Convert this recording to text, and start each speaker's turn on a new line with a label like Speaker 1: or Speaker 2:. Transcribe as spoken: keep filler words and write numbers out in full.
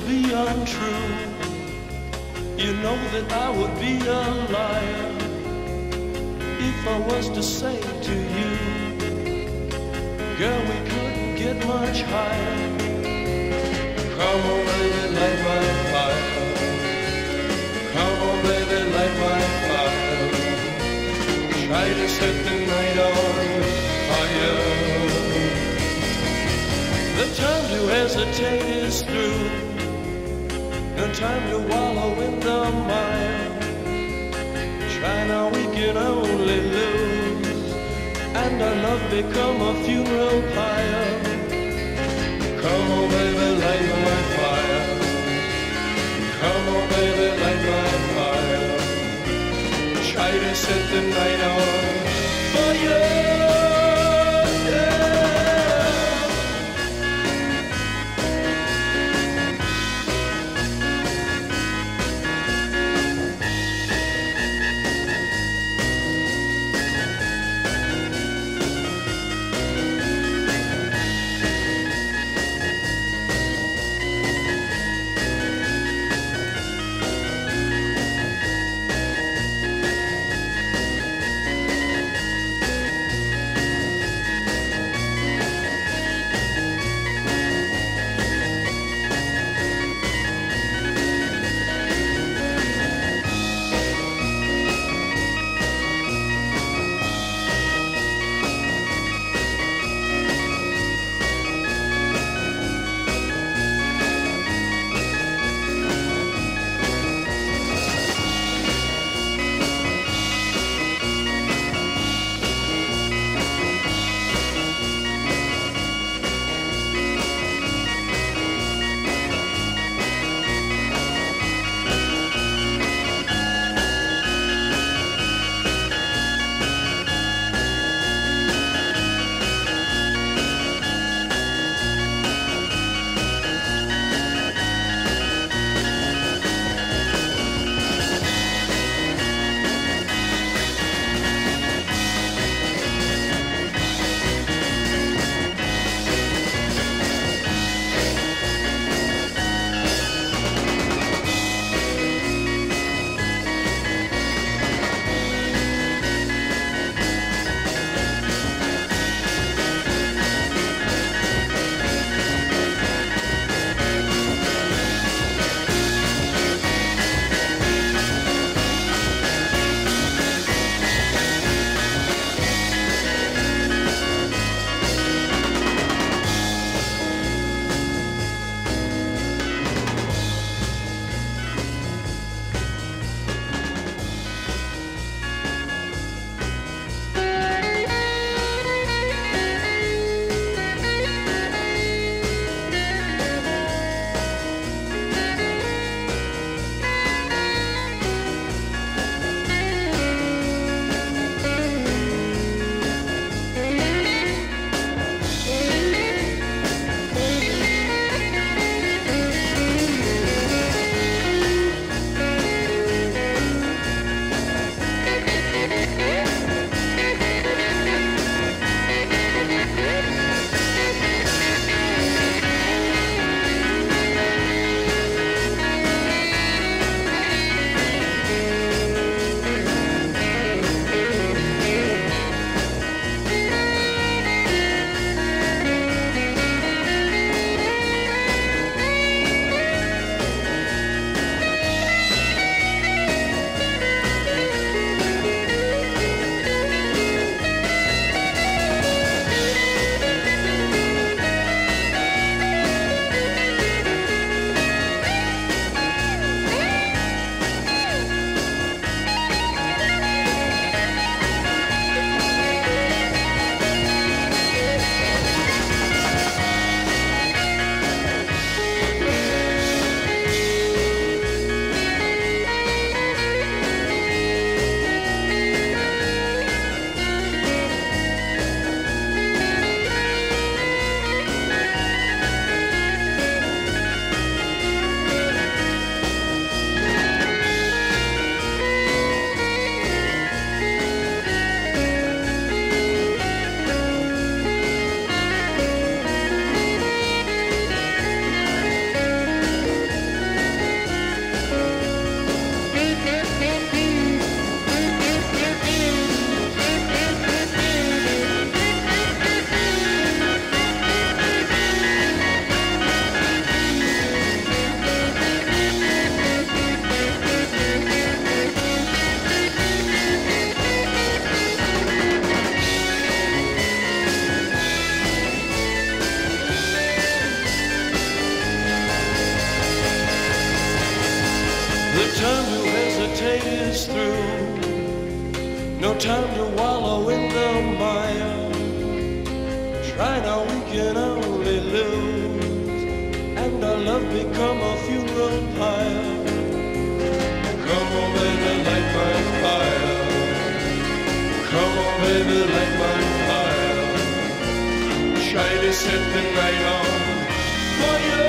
Speaker 1: be untrue. You know that I would be a liar if I was to say to you, girl, we couldn't get much higher. Come on, baby, light my fire. Come on, baby, light my fire. Try to set the night on fire. The time to hesitate is through. No time to wallow in the mire. Try now, we can only lose, and our love become a funeral pyre. Come on, baby, light my fire. Come on, baby, light my fire. Try to set the night on fire. No time to wallow in the mire. Try now, we can only lose, and our love become a funeral pyre. Come on, baby, light my fire. Come on, baby, light my fire. Try to set the night on for you.